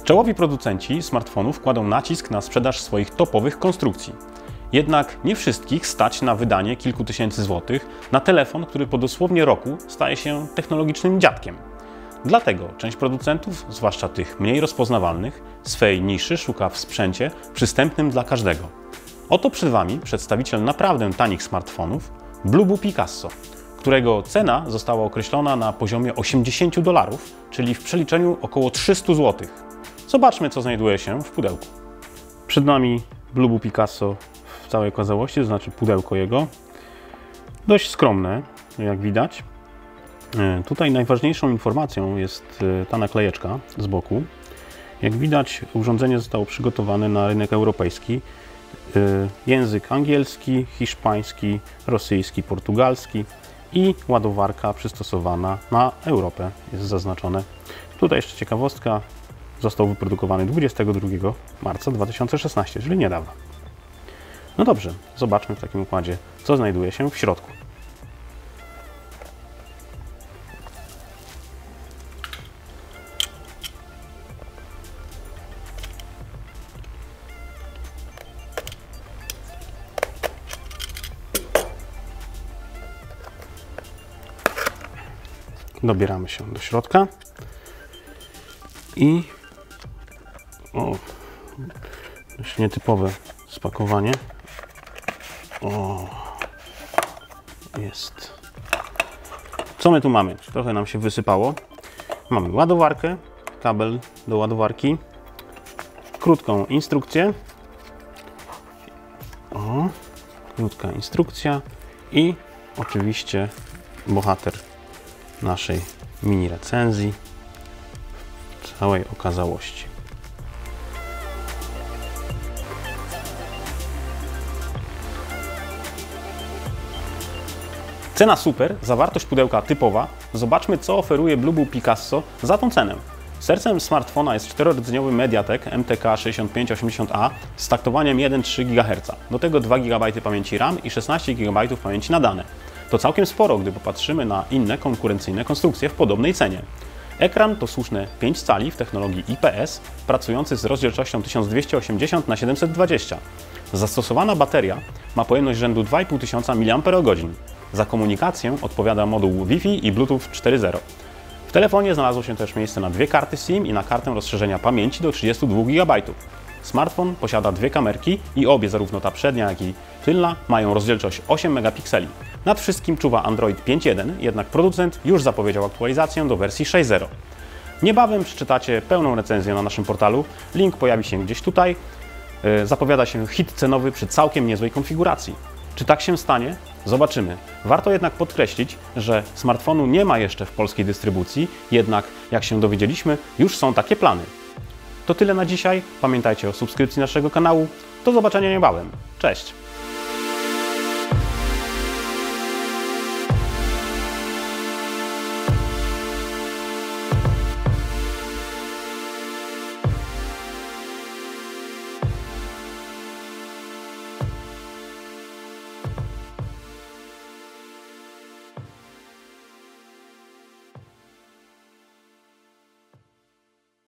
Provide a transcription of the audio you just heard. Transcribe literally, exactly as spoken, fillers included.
Czołowi producenci smartfonów kładą nacisk na sprzedaż swoich topowych konstrukcji. Jednak nie wszystkich stać na wydanie kilku tysięcy złotych na telefon, który po dosłownie roku staje się technologicznym dziadkiem. Dlatego część producentów, zwłaszcza tych mniej rozpoznawalnych, swej niszy szuka w sprzęcie przystępnym dla każdego. Oto przed Wami przedstawiciel naprawdę tanich smartfonów, Blubu Picasso, którego cena została określona na poziomie osiemdziesięciu dolarów, czyli w przeliczeniu około trzystu złotych. Zobaczmy, co znajduje się w pudełku. Przed nami Blubu Picasso w całej okazałości, to znaczy pudełko jego. Dość skromne, jak widać. Tutaj najważniejszą informacją jest ta naklejeczka z boku. Jak widać, urządzenie zostało przygotowane na rynek europejski. Język angielski, hiszpański, rosyjski, portugalski i ładowarka przystosowana na Europę jest zaznaczone. Tutaj jeszcze ciekawostka, został wyprodukowany dwudziestego drugiego marca dwa tysiące szesnastego, czyli niedawno. No dobrze, zobaczmy w takim układzie, co znajduje się w środku. Dobieramy się do środka i o, dość nietypowe spakowanie. O, jest. Co my tu mamy? Trochę nam się wysypało. Mamy ładowarkę, kabel do ładowarki, krótką instrukcję. O, krótka instrukcja i oczywiście bohater naszej mini recenzji w całej okazałości. Cena super, zawartość pudełka typowa. Zobaczmy, co oferuje Blubu Picasso za tą cenę. Sercem smartfona jest czterorodzeniowy Mediatek M T K sześćdziesiąt pięć osiemdziesiąt A z taktowaniem jeden przecinek trzy gigaherca. Do tego dwa gigabajty pamięci RAM i szesnaście gigabajtów pamięci na dane. To całkiem sporo, gdy popatrzymy na inne konkurencyjne konstrukcje w podobnej cenie. Ekran to słuszne pięć cali w technologii I P S, pracujący z rozdzielczością tysiąc dwieście osiemdziesiąt na siedemset dwadzieścia. Zastosowana bateria ma pojemność rzędu dwa i pół tysiąca miliamperogodzin. Za komunikację odpowiada moduł Wi-Fi i Bluetooth cztery zero. W telefonie znalazło się też miejsce na dwie karty SIM i na kartę rozszerzenia pamięci do trzydziestu dwóch gigabajtów. Smartfon posiada dwie kamerki i obie, zarówno ta przednia, jak i tylna, mają rozdzielczość osiem megapikseli. Nad wszystkim czuwa Android pięć jeden, jednak producent już zapowiedział aktualizację do wersji sześć zero. Niebawem przeczytacie pełną recenzję na naszym portalu, link pojawi się gdzieś tutaj. Zapowiada się hit cenowy przy całkiem niezłej konfiguracji. Czy tak się stanie? Zobaczymy. Warto jednak podkreślić, że smartfonu nie ma jeszcze w polskiej dystrybucji, jednak jak się dowiedzieliśmy, już są takie plany. To tyle na dzisiaj. Pamiętajcie o subskrypcji naszego kanału. Do zobaczenia niebawem. Cześć!